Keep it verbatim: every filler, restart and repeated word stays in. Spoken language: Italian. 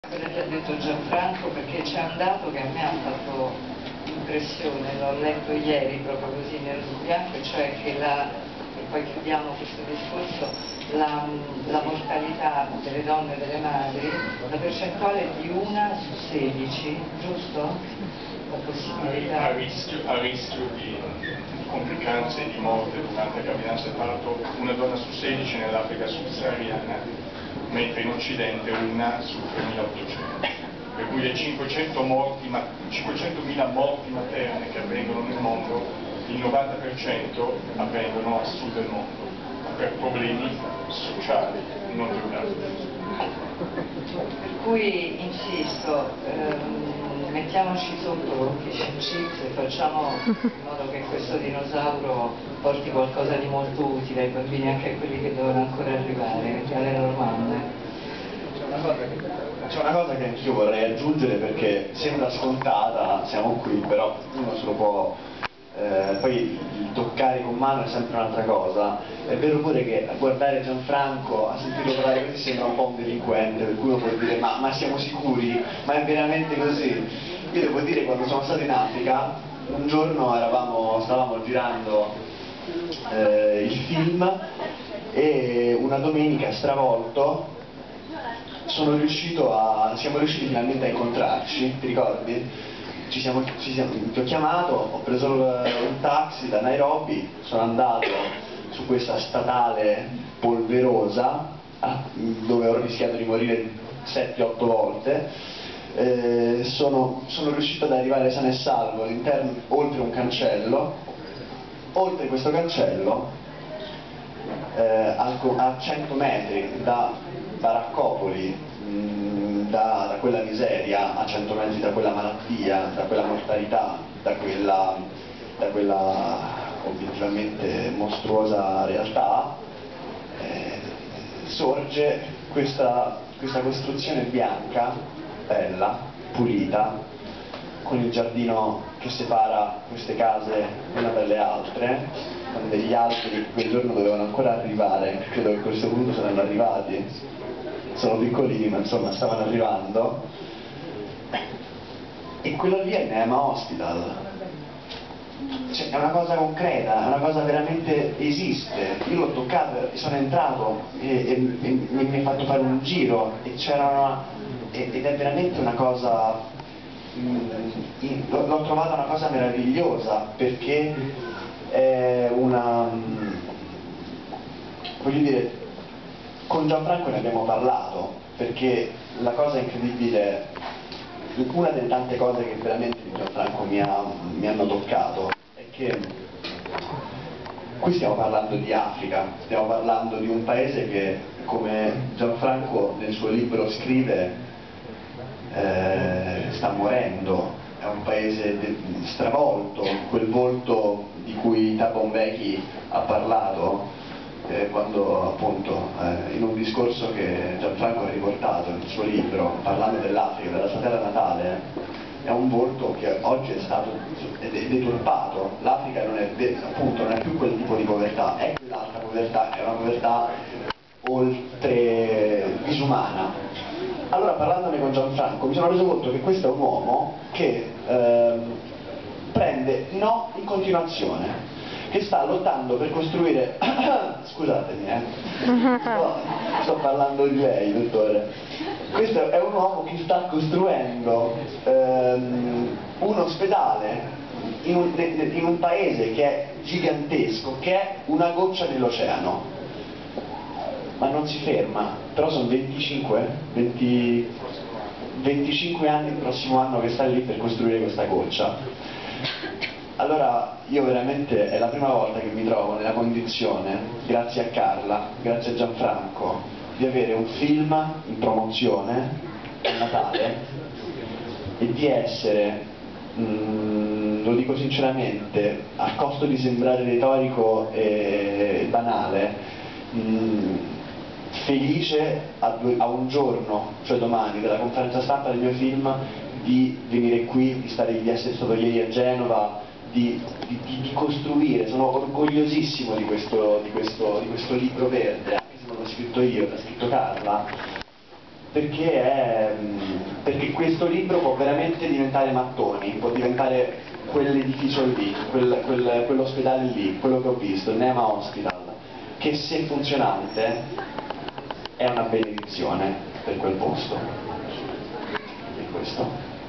Quello che ha detto Gianfranco, perché c'è un dato che a me ha fatto impressione, l'ho letto ieri proprio così nero su bianco, e cioè che la, e poi chiudiamo questo discorso, la, la mortalità delle donne e delle madri, la percentuale è di una su sedici, giusto? La possibilità. A rischio, a rischio di complicanze e di morte durante la gravidanza e parto, una donna su sedici nell'Africa subsahariana, mentre in Occidente una su tremilaottocento, per cui le cinquecento morti, ma, cinquecentomila morti materne che avvengono nel mondo, il novanta per cento avvengono a sud del mondo, per problemi sociali, non geografici. Per cui insisto, ehm, mettiamoci sotto fish and chips e facciamo in modo che questo dinosauro porti qualcosa di molto utile ai bambini, anche a quelli che devono ancora arrivare, alle domande. C'è una cosa che anch'io vorrei aggiungere, perché sembra scontata, siamo qui, però uno se lo può... Eh, poi il toccare con mano è sempre un'altra cosa. È vero pure che a guardare Gianfranco, a sentirlo parlare così, sembra un po' un delinquente, per cui uno può dire ma, ma siamo sicuri? Ma è veramente così? Io devo dire, quando sono stato in Africa, un giorno eravamo, stavamo girando eh, il film e una domenica, stravolto, sono riuscito a, siamo riusciti finalmente a incontrarci, ti ricordi? Ci siamo, ci siamo, ti ho chiamato, ho preso un taxi da Nairobi, sono andato su questa statale polverosa dove ho rischiato di morire sette otto volte, eh, sono, sono riuscito ad arrivare sano e salvo all'interno, oltre un cancello, oltre questo cancello, eh, a cento metri da Baraccopoli, Da, da quella miseria, a cento metri da quella malattia, da quella mortalità, da quella, da quella obiettivamente mostruosa realtà, eh, sorge questa, questa costruzione bianca, bella, pulita, con il giardino che separa queste case una dalle altre, con degli alberi che quel giorno dovevano ancora arrivare, credo che a questo punto saranno arrivati, sono piccolini ma insomma stavano arrivando, e quello lì è Neema Hospital, cioè, è una cosa concreta, è una cosa veramente esiste. Io l'ho toccato, sono entrato e, e, e mi ha fatto fare un giro e c'era ed è veramente una cosa, mh, l'ho trovata una cosa meravigliosa, perché è una, mh, voglio dire, con Gianfranco ne abbiamo parlato, perché la cosa incredibile, una delle tante cose che veramente di Gianfranco mi, ha, mi hanno toccato, è che qui stiamo parlando di Africa, stiamo parlando di un paese che, come Gianfranco nel suo libro scrive, eh, sta morendo, è un paese stravolto, quel volto di cui Thabo Mbeki ha parlato, Eh, quando appunto eh, in un discorso che Gianfranco ha riportato nel suo libro, parlando dell'Africa, della sua terra natale, è un volto che oggi è stato è deturpato. L'Africa non è, appunto, non è più quel tipo di povertà, è quell'altra povertà, è una povertà oltre disumana. Allora, parlandone con Gianfranco, mi sono reso conto che questo è un uomo che eh, prende no in continuazione, che sta lottando per costruire, scusatemi eh, no, sto parlando di lei, dottore, questo è un uomo che sta costruendo ehm, un ospedale in un, in un paese che è gigantesco, che è una goccia nell'oceano, ma non si ferma. Però sono venticinque, venti, venticinque anni il prossimo anno che sta lì per costruire questa goccia. Allora io veramente è la prima volta che mi trovo nella condizione, grazie a Carla, grazie a Gianfranco, di avere un film in promozione a Natale e di essere, mh, lo dico sinceramente, a costo di sembrare retorico e banale, mh, felice a, due, a un giorno, cioè domani, della conferenza stampa del mio film, di venire qui, di, stare, di essere stato ieri a Genova, Di, di, di costruire. Sono orgogliosissimo di questo, di, questo, di questo libro verde, anche se non l'ho scritto io, l'ha scritto Carla, perché, è, perché questo libro può veramente diventare mattoni, può diventare quell'edificio lì, quel, quel, quell'ospedale lì, quello che ho visto, il Neema Hospital, che se funzionante è una benedizione per quel posto. E questo.